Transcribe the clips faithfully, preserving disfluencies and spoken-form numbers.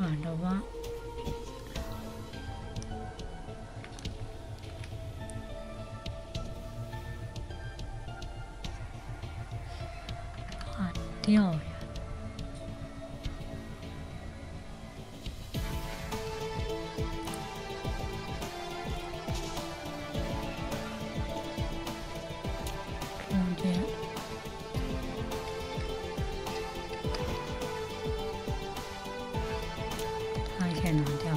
转着挖。怕掉呀！中间。 先拿掉，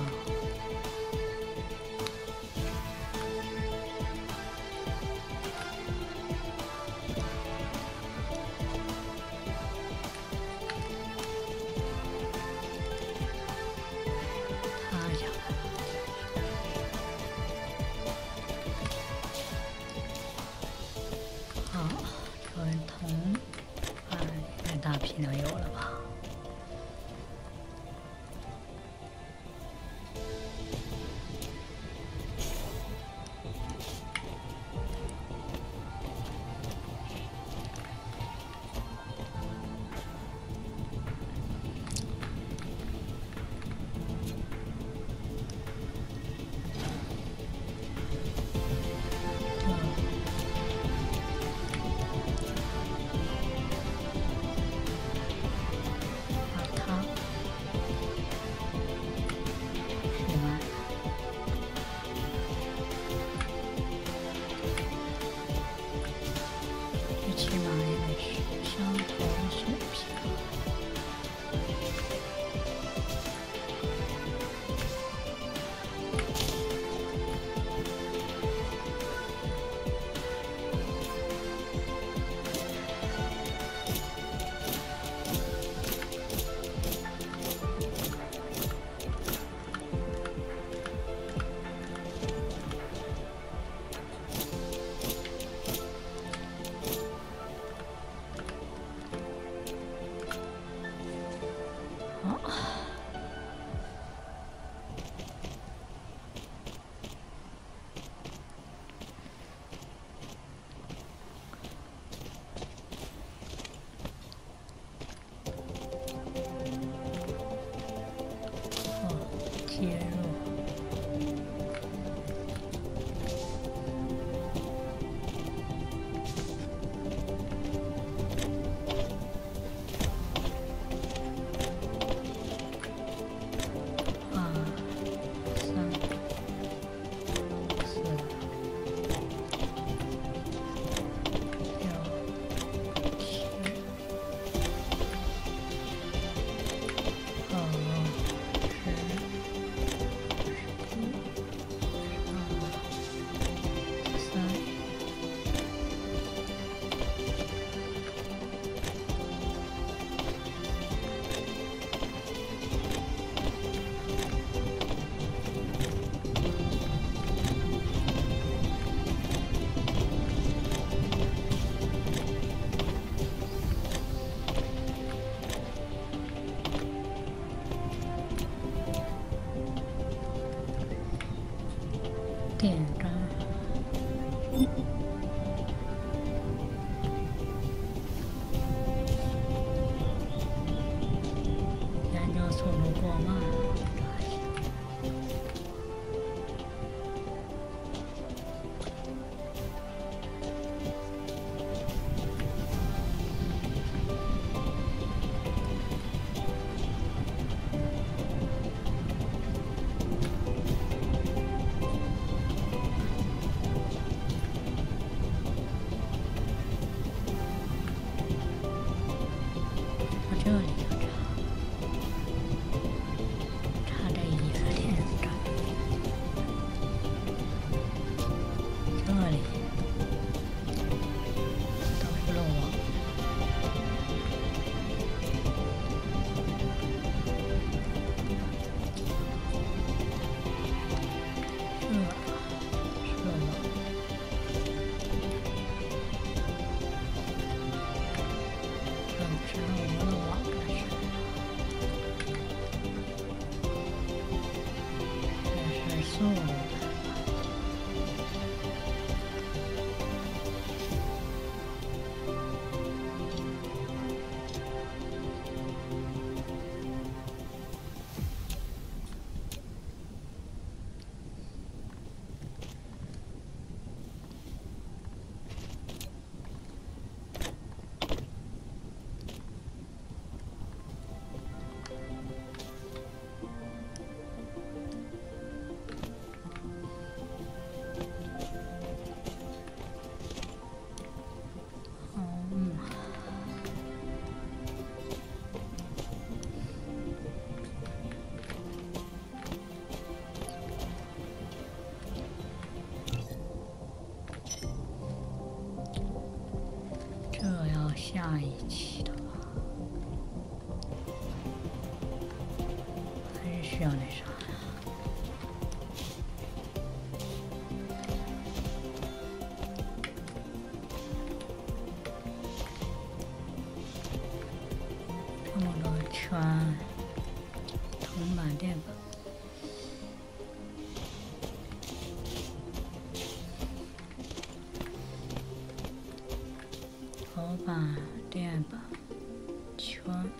塌下来。好，这个铜，哎，这大批量有了吧？ 下一期的吧，还是需要那啥呀？这么多圈，铜板电板。头板、垫板、圈，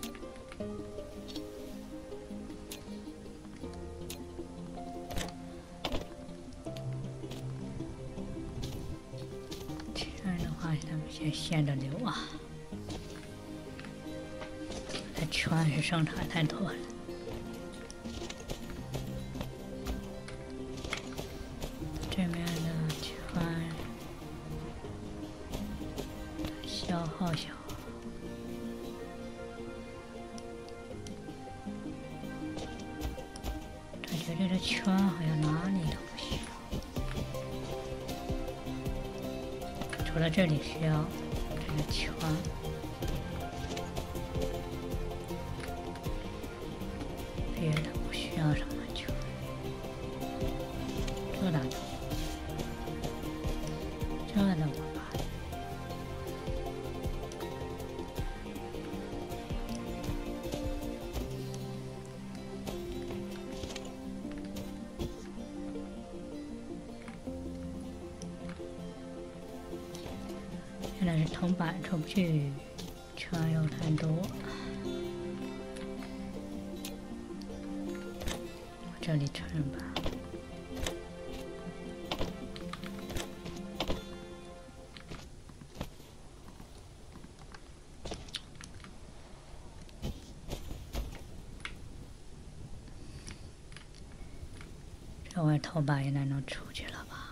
圈的话，咱们先限着留啊。这圈是生产太多了。这面的圈消耗小，感觉这个圈好像哪里都不需要，除了这里需要这个圈，别的不需要什么圈。这哪种？这怎么办？现在是铜板出不去，圈又太多，这里成吧。这块头板应该能出去了吧？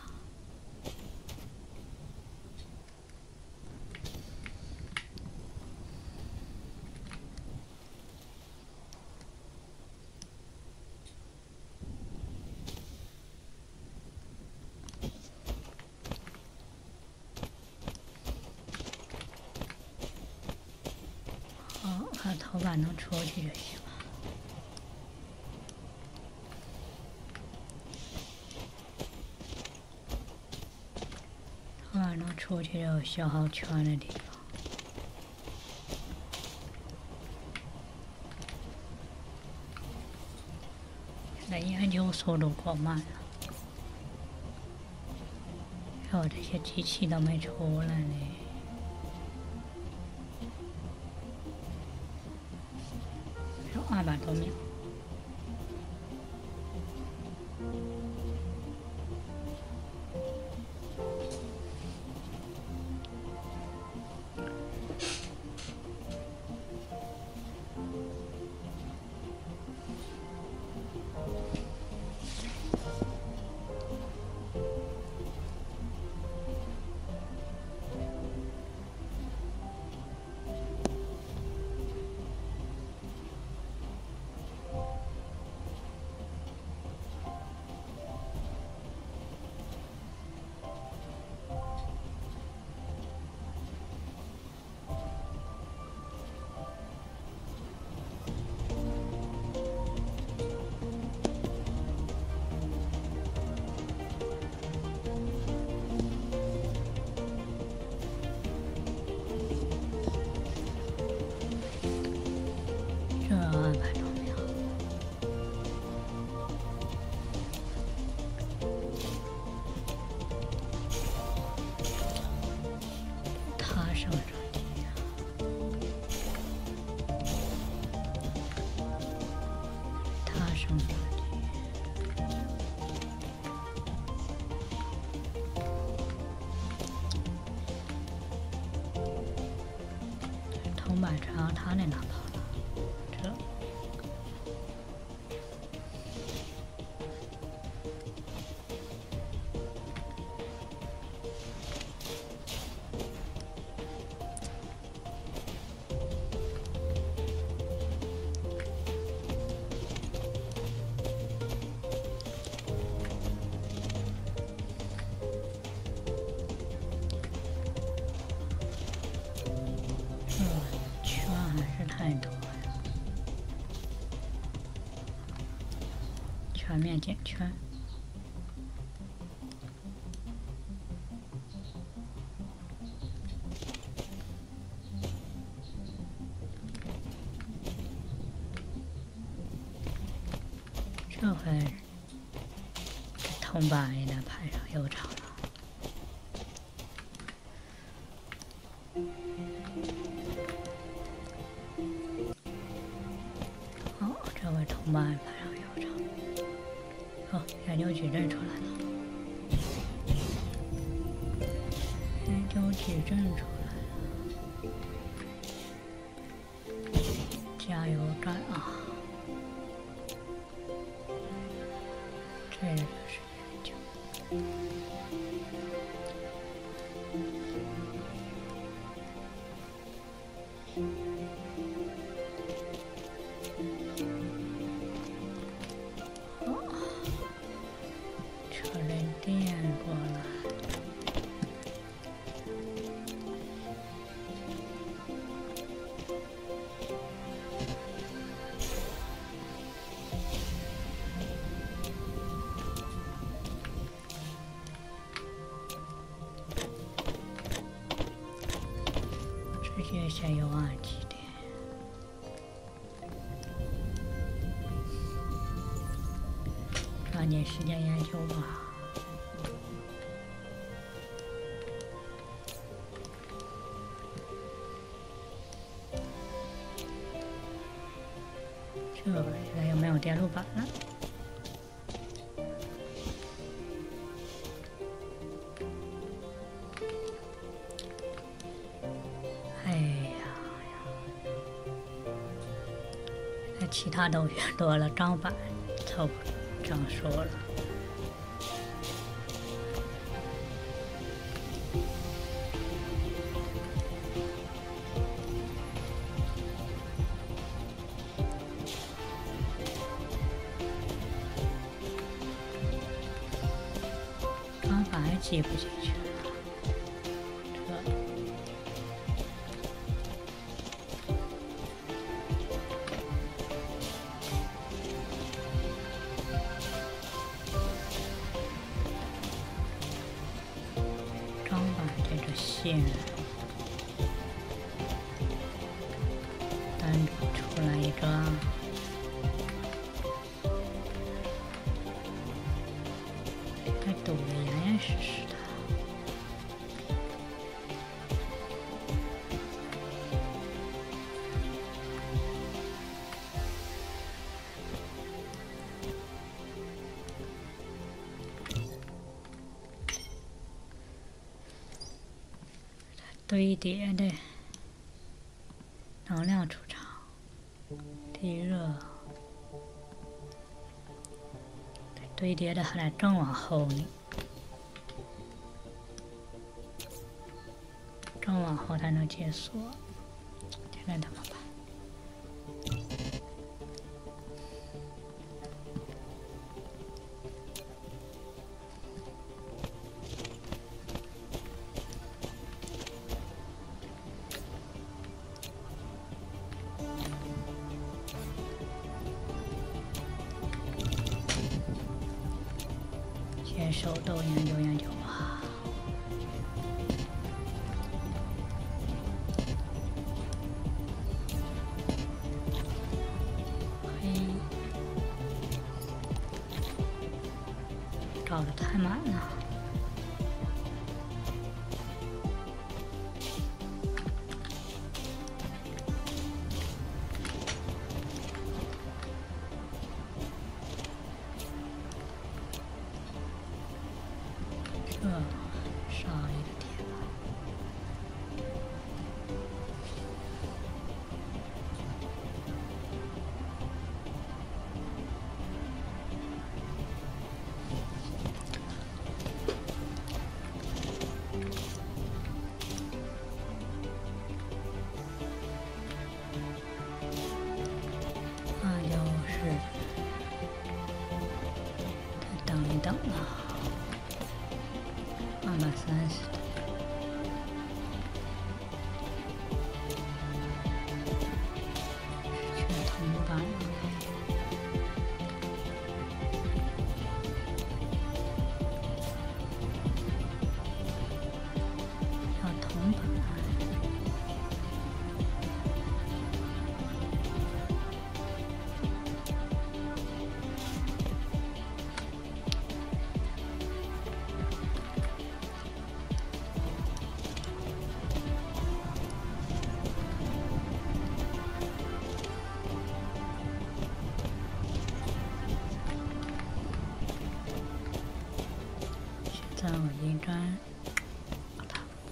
好，看头板能出去就行。头板能出去就消耗圈的地方。现在研究速度过慢了，还有这些机器都没出来呢。有二百多秒。这二百多秒，他上这里呀，他上这里，铜板朝他那哪跑了？这。这全面减圈。这回铜板也能派上用场了。哦，这回铜板派上用场。哦，研究矩阵出来了。研究矩阵出来了。加油站啊！这个就是研究。哦，车轮电过来。直接先用暗机点，抓紧时间研究吧。这现在又没有电路板了。其他都越多了，钢板凑不这样说了。钢板还挤不进去了。线单独出来一个，该堵得严严实实的。堆叠的能量储藏，地热，堆叠的还得更往后呢，更往后才能解锁，这该怎么办？先手动研究研究吧。嘿，找的太满了。这少一个铁吧。那就是再等一等了。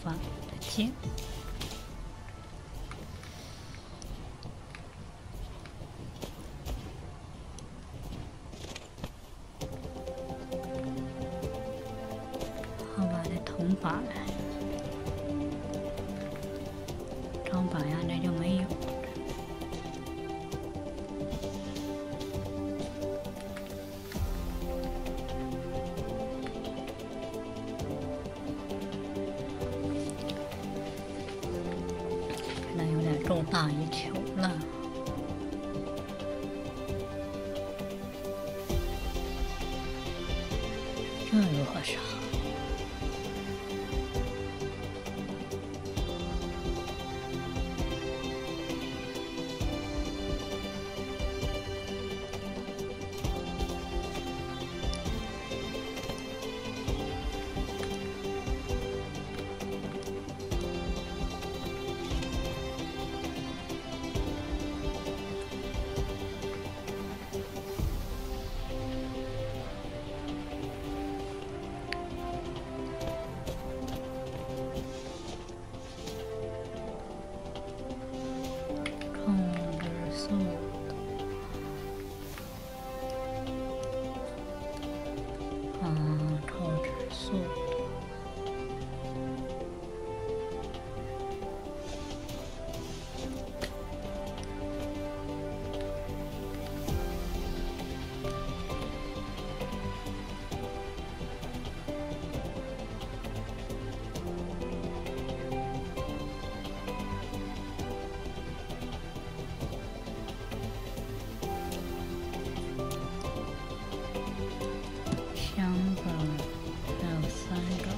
发的剑。头发的铜把，长把呀，那就没有。那有点重大一球了。这如何是好？香的还有三个。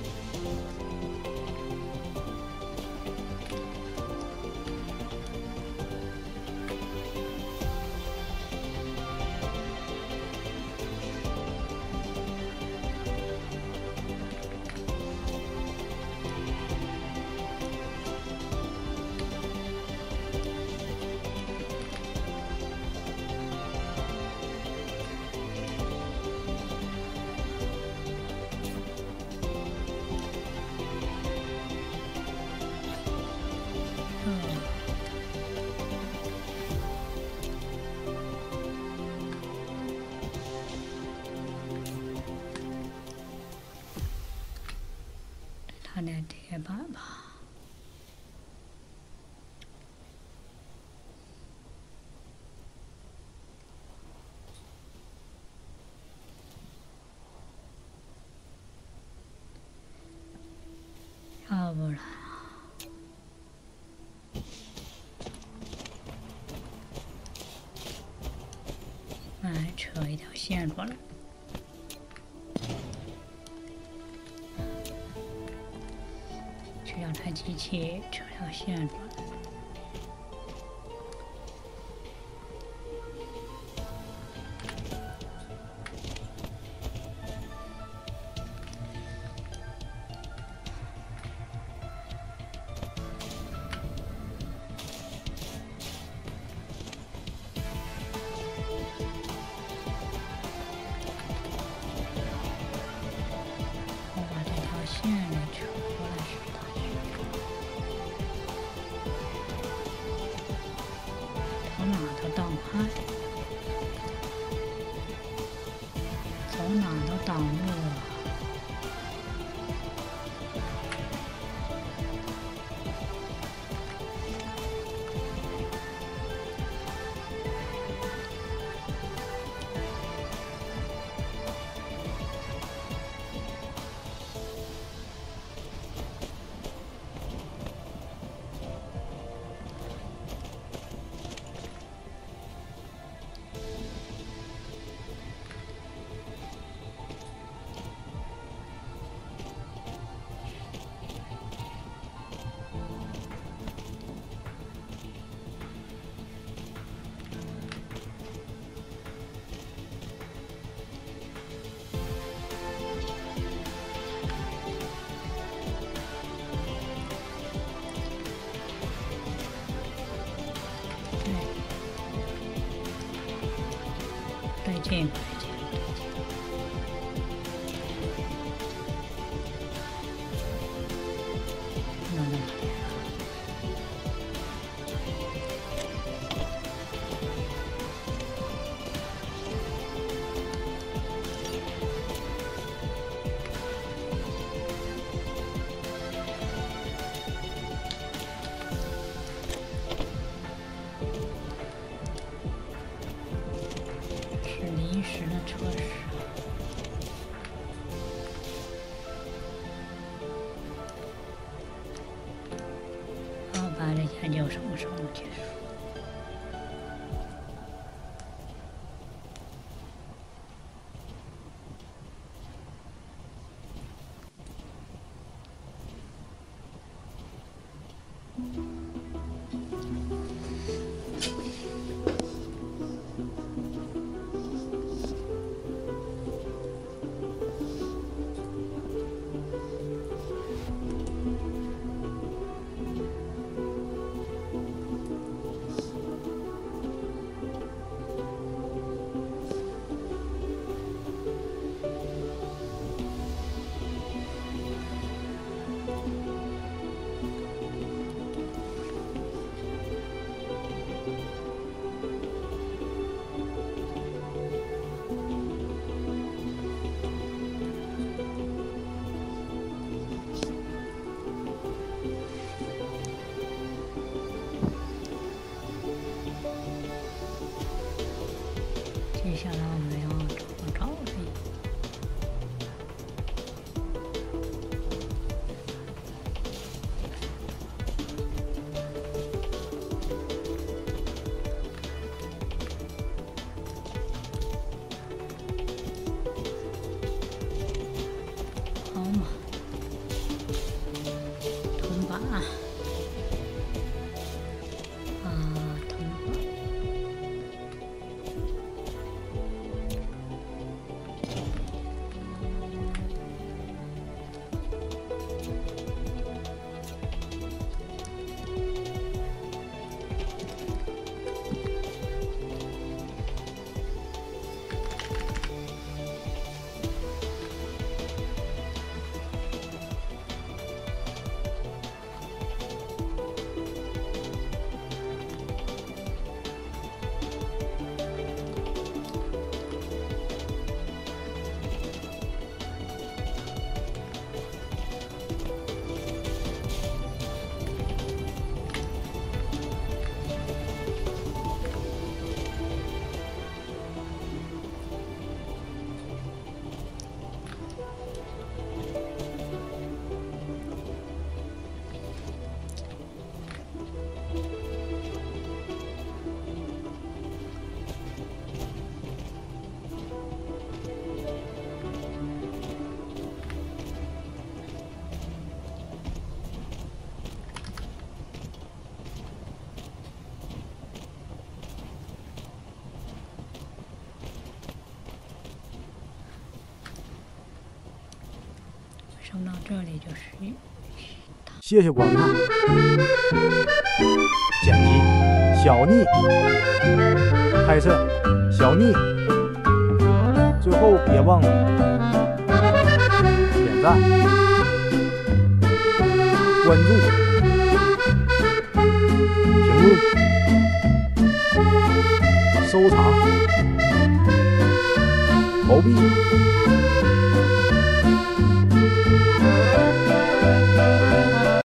它的铁板吧。要不然来扯一条线过来。去让它机器扯条线过来。线里扯过来是它从哪都挡开，走哪都挡路了。再见，再见。 那那边。是临时的测试。 把这研究生生物结束。接下来我们要找找这。 好嘛，铜板啊，啊，铜板。 升到这里就是。 谢谢观看。剪辑小逆，拍摄小逆。最后别忘了点赞、关注、评论、收藏、投币。